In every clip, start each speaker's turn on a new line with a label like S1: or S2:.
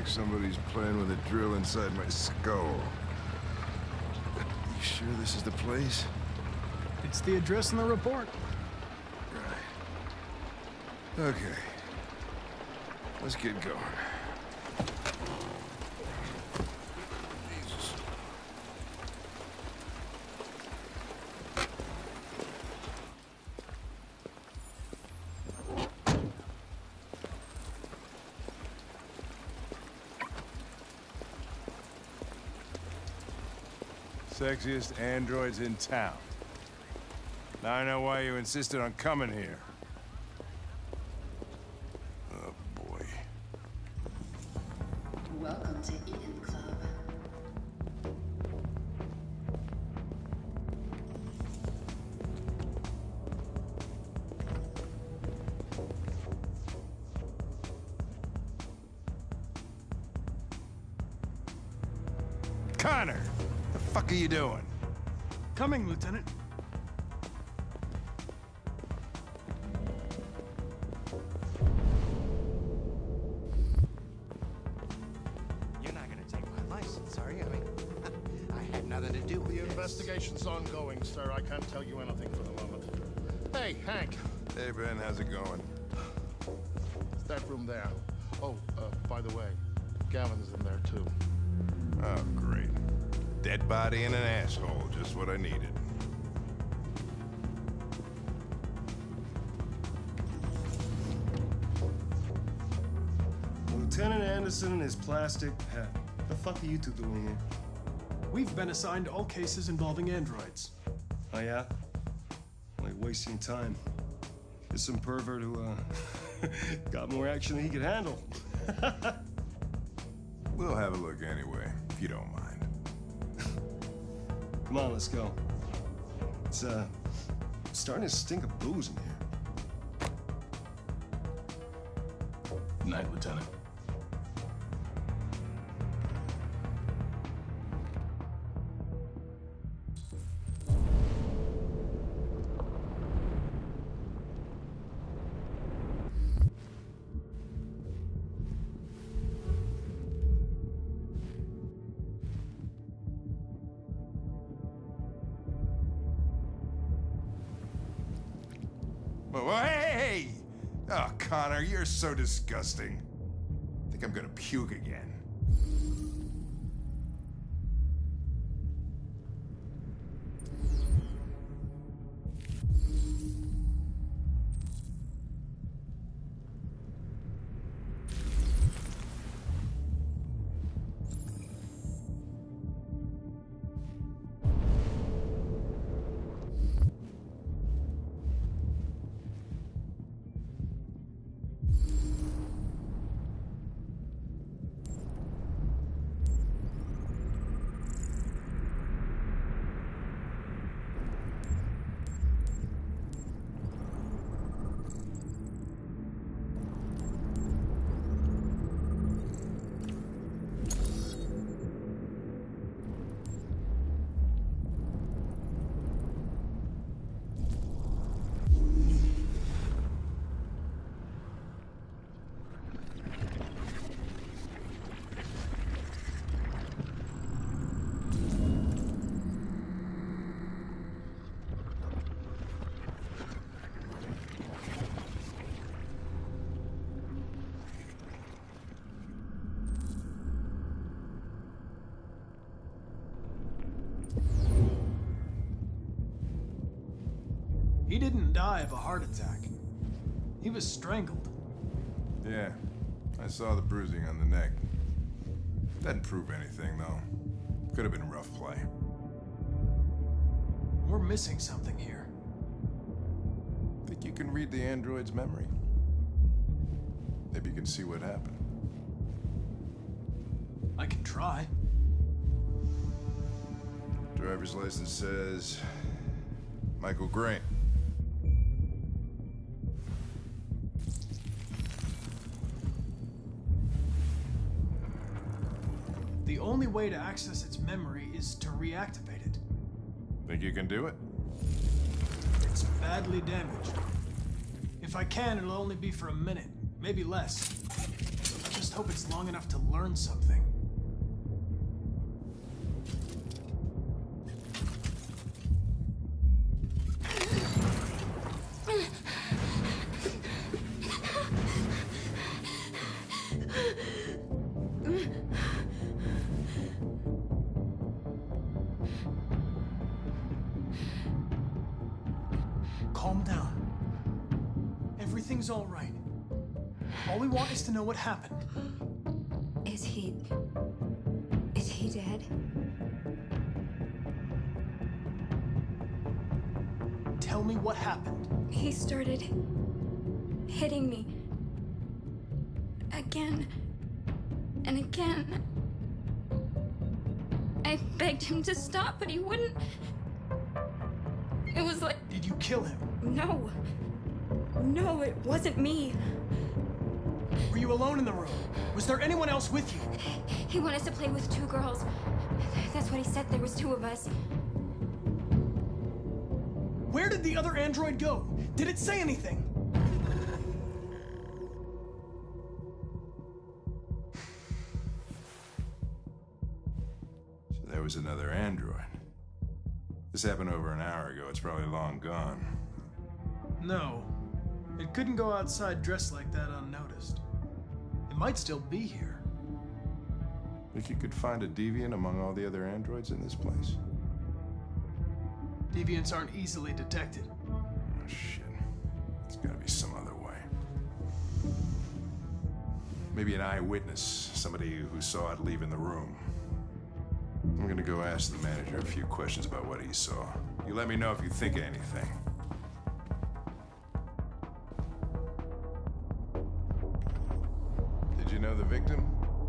S1: like somebody's playing with a drill inside my skull. You sure this is the place?
S2: It's the address in the report.
S1: Right. Okay. Let's get going. Jesus. Sexiest androids in town. Now I know why you insisted on coming here. Oh, boy.
S3: Welcome to Eden Club.
S1: Connor! The fuck are you doing?
S2: Coming, Lieutenant.
S4: You're not gonna take my license, are you? I mean, I had nothing to do with
S5: The
S4: this.
S5: investigation's ongoing, sir. I can't tell you anything for the moment. Hey, Hank.
S1: Hey, Ben, how's it going?
S5: It's that room there. Oh, by the way, Gavin's in there, too.
S1: Oh, great. Dead body and an asshole, just what I needed.
S6: Lieutenant Anderson and his plastic hat. The fuck are you two doing here?
S2: We've been assigned all cases involving androids.
S6: Oh, yeah? Like wasting time. There's some pervert who, got more action than he could handle.
S1: We'll have a look anyway, if you don't mind.
S6: Come on, let's go. It's, starting to stink of booze in here.
S7: Good night, Lieutenant.
S1: Well, hey! Oh, Connor, you're so disgusting. I think I'm gonna puke again.
S2: He didn't die of a heart attack. He was strangled.
S1: Yeah, I saw the bruising on the neck. Doesn't prove anything, though. Could have been rough play.
S2: We're missing something here.
S1: Think you can read the android's memory? Maybe you can see what happened.
S2: I can try.
S1: Driver's license says Michael Grain.
S2: The only way to access its memory is to reactivate it.
S1: Think you can do it?
S2: It's badly damaged. If I can, it'll only be for a minute, maybe less. I just hope hope it's long enough to learn something. Calm down. Everything's all right. All we want is to know what happened.
S7: Is he dead?
S2: Tell me what happened.
S7: He started hitting me. Again and again. I begged him to stop, but he wouldn't. It was like...
S2: Did you kill him?
S7: No. No, it wasn't me.
S2: Were you alone in the room? Was there anyone else with you?
S7: He wanted us to play with 2 girls. That's what he said. There was 2 of us.
S2: Where did the other android go? Did it say anything?
S1: So there was another android. This happened over an hour ago. It's probably long gone.
S2: No. It couldn't go outside dressed like that unnoticed. It might still be here.
S1: Think you could find a deviant among all the other androids in this place?
S2: Deviants aren't easily detected.
S1: Oh, shit. There's gotta be some other way. Maybe an eyewitness, somebody who saw it leaving the room. I'm gonna go ask the manager a few questions about what he saw. You let me know if you think of anything. Did you know the victim?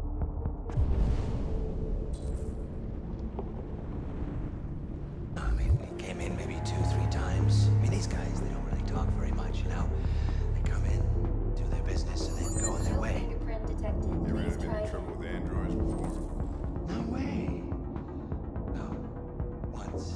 S4: I mean, he came in maybe 2-3 times. I mean, these guys, they don't really talk very much, you know? They come in, do their business, and then go on their way.
S3: Fingerprint detected.
S1: You ever
S3: Please
S1: been
S3: try
S1: in trouble with androids before?
S4: No way. No. Once.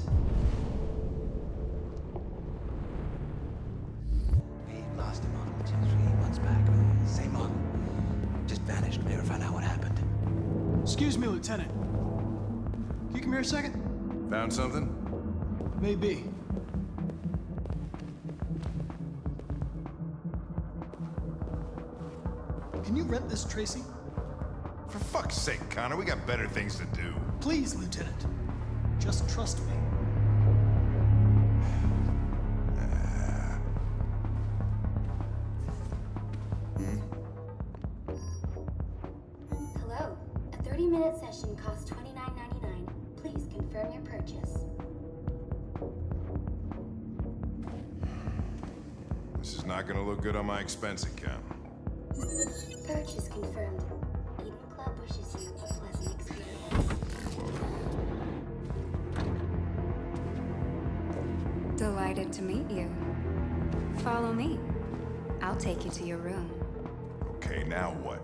S4: We lost a model 2-3 months back. Same model. Just vanished. We never found out what happened.
S2: Excuse me, Lieutenant. Can you come here a second?
S1: Found something?
S2: Maybe. Can you rent this, Tracy?
S1: For fuck's sake, Connor, we got better things to do.
S2: Please, Lieutenant. Just trust me.
S3: Hello. A 30-minute session costs $29.99. Please confirm your purchase.
S1: This is not gonna look good on my expense account.
S3: Purchase confirmed. Eden Club wishes you a pleasant experience.
S1: You're welcome.
S7: Delighted to meet you. Follow me. I'll take you to your room.
S1: Okay, now what?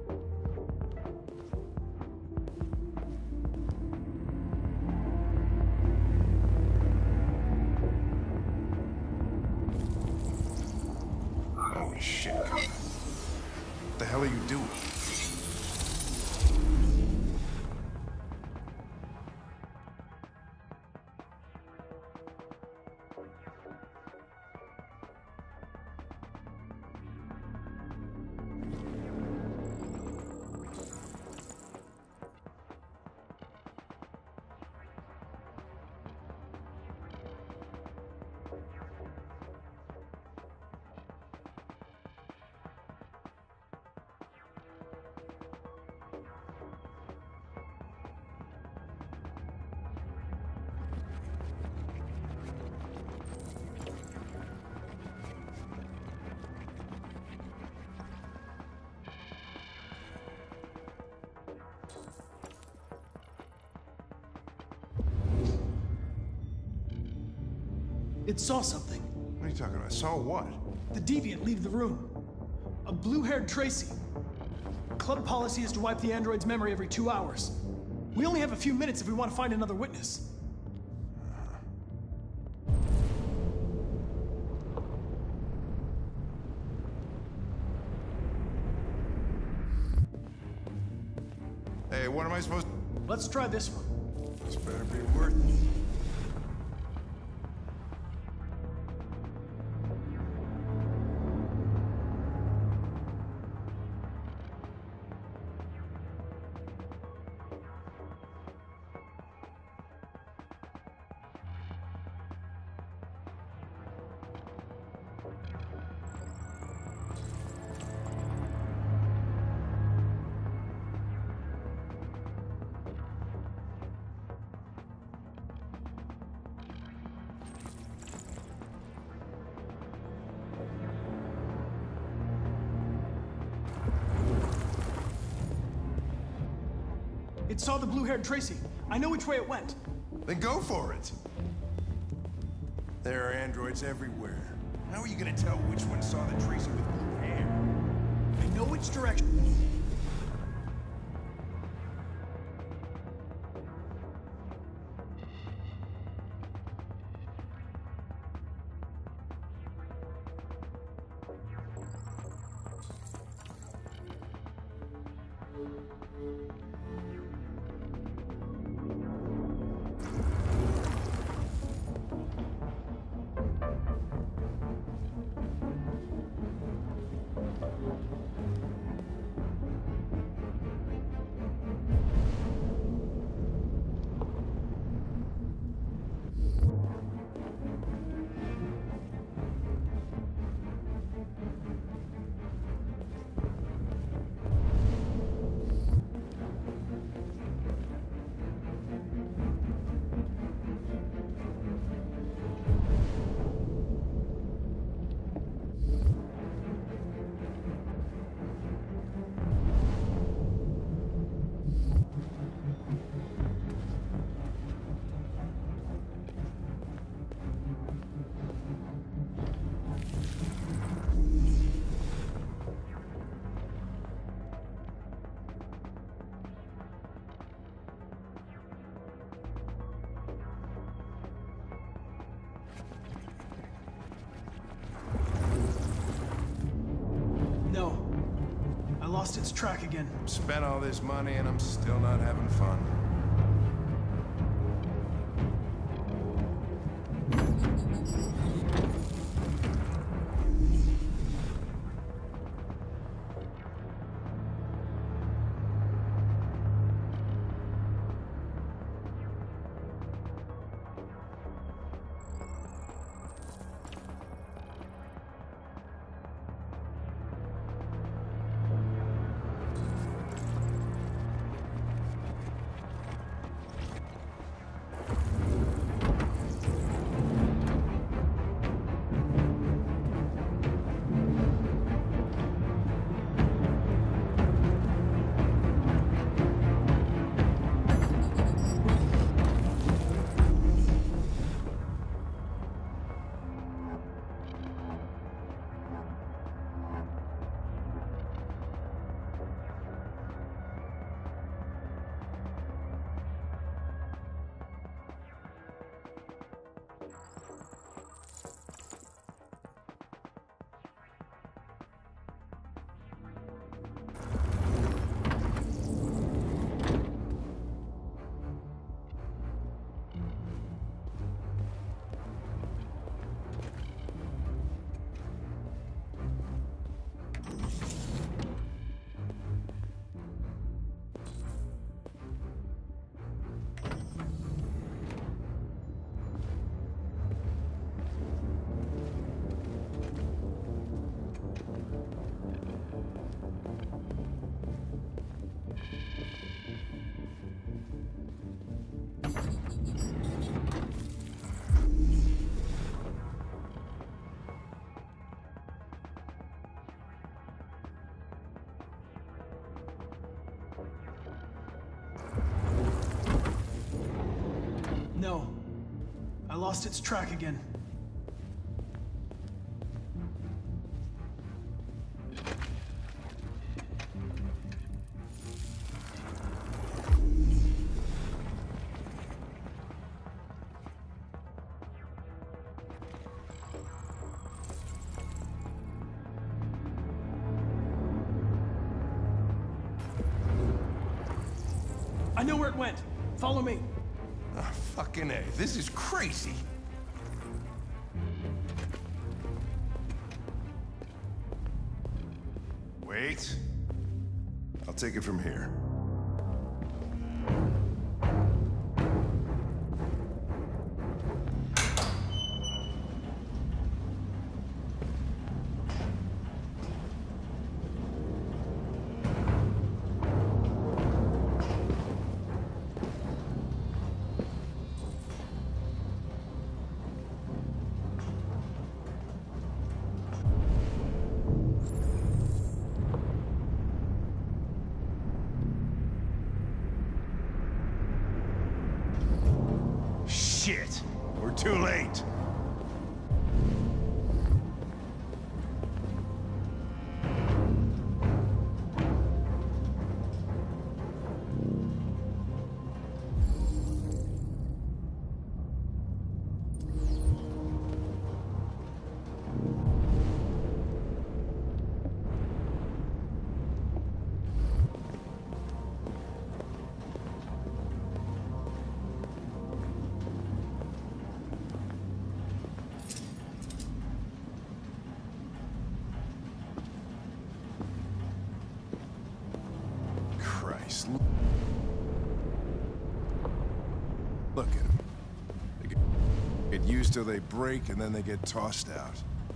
S1: Holy shit. What the hell are you doing?
S2: It saw something.
S1: What are you talking about? Saw what?
S2: The deviant leave the room. A blue-haired Tracy. Club policy is to wipe the android's memory every 2 hours. We only have a few minutes if we want to find another witness.
S1: Hey, what am I supposed to...
S2: Let's try this one.
S1: This better be worth it.
S2: It saw the blue-haired Tracy. I know which way it went.
S1: Then go for it. There are androids everywhere. How are you gonna tell which one saw the Tracy with blue hair?
S2: I know which direction. No. I lost its track again.
S1: Spent all this money and I'm still not having fun.
S2: No. I lost its track again. I know where it went. Follow me.
S1: Oh, fucking A. This is crazy. Wait. I'll take it from here. Shit! We're too late! Christ. Look at them. They get used till they break, and then they get tossed out.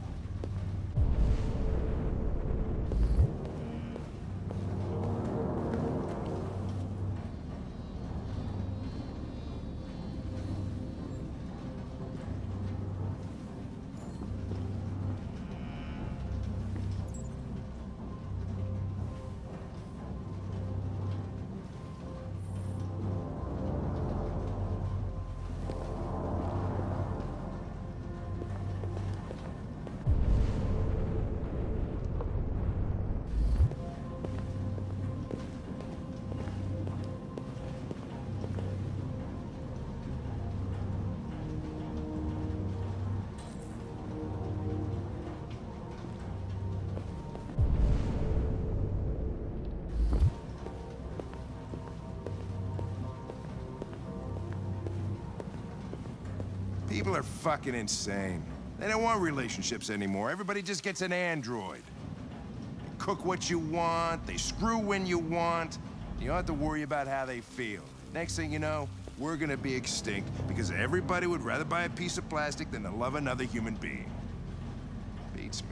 S1: People are fucking insane. They don't want relationships anymore. Everybody just gets an android. They cook what you want, they screw when you want. You don't have to worry about how they feel. Next thing you know, we're gonna be extinct because everybody would rather buy a piece of plastic than to love another human being. Beats me.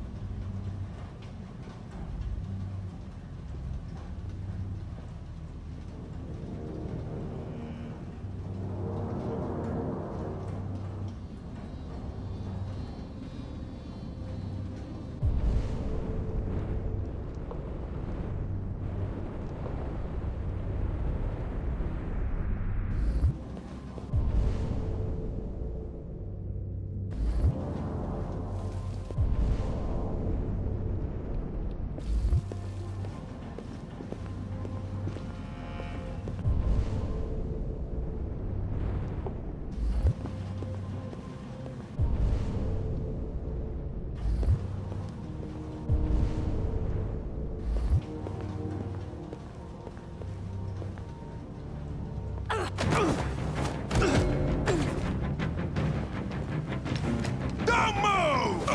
S1: Don't move!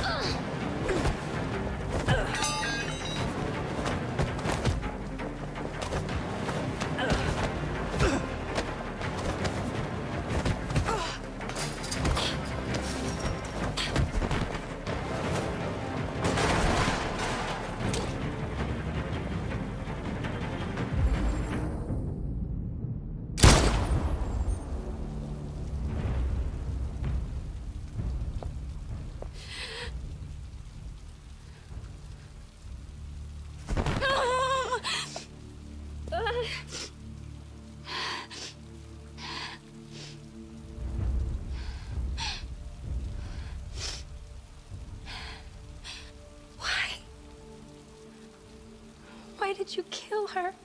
S7: Why did you kill her?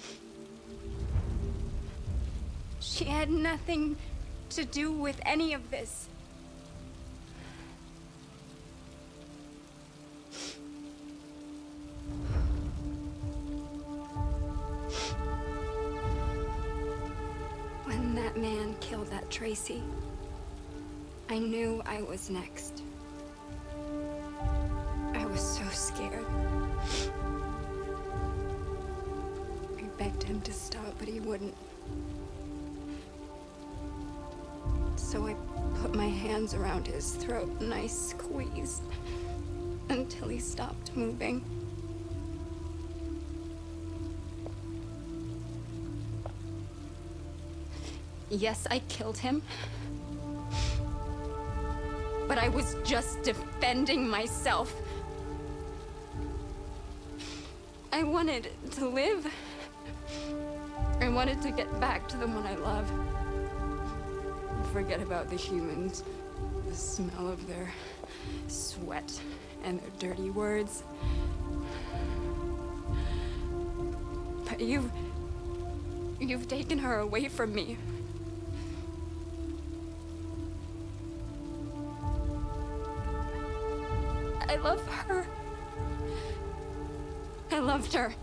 S7: She had nothing to do with any of this. When that man killed that Tracy, I knew I was next. I was so scared. I begged him to stop, but he wouldn't. So I put my hands around his throat and I squeezed until he stopped moving. Yes, I killed him. But I was just defending myself. I wanted to live. I wanted to get back to the one I love. Forget about the humans, the smell of their sweat and their dirty words. But you've taken her away from me. I love her. I loved her.